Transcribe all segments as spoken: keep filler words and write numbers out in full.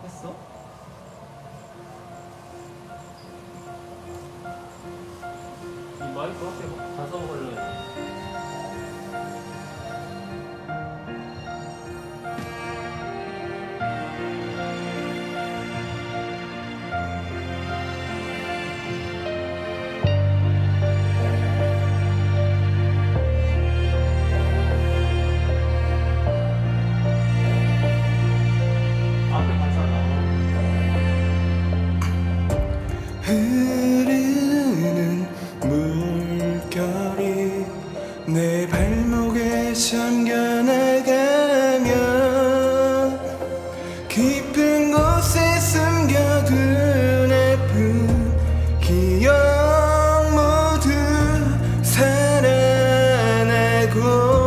했어? 이 마이크 앞에 막 가서 걸려. 흐르는 물결이 내 발목에 잠겨나가면 깊은 곳에 숨겨둔 아픈 기억 모두 살아나고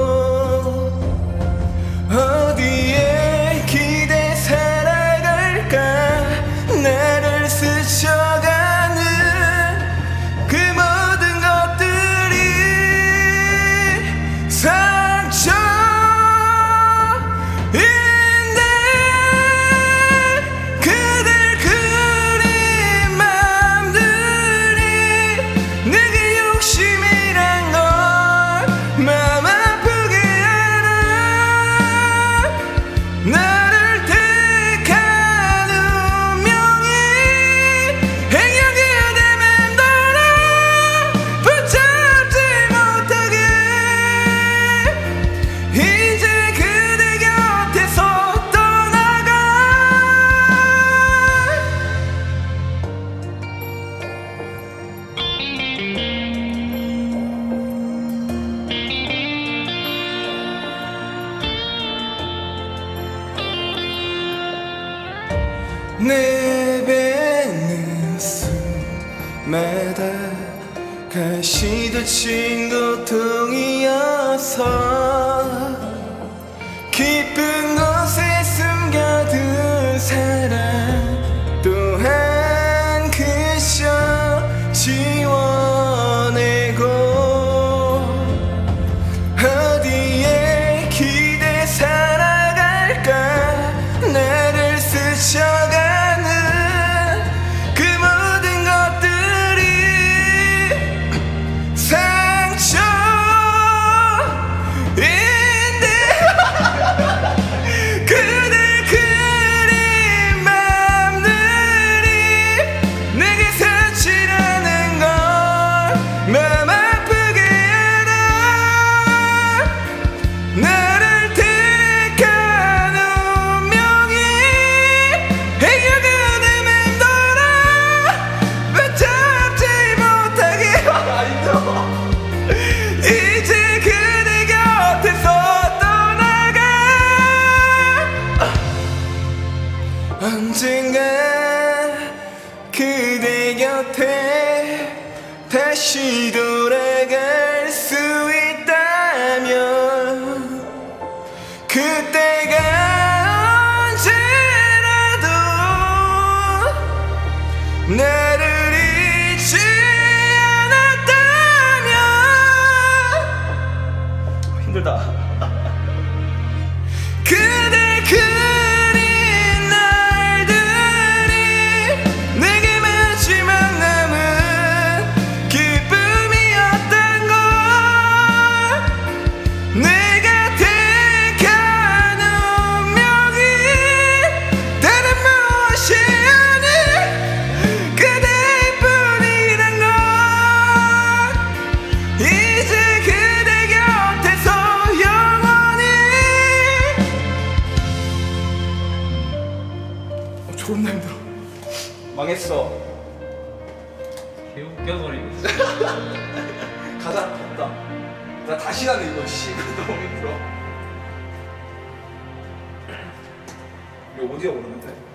어디에 기대 살아갈까 나를 스쳐가 내뱉는 숨마다 가시돋친 고통이어서 깊은 곳에 숨겨둔 사랑 또한 그저 지워내고 어디에 기대 살아갈까 나를 스쳐가 언젠가 그대 곁에 다시 돌아갈 수 있다면 그때가 언제라도 나를 잊지 않았다면 힘들다 그대 그 존나 힘들어. 망했어. 개웃겨버리고 있어. 가자. 없다. 나 다시 가네 이거. 씨, 너무 힘들어. 이거 어디야 오르는데?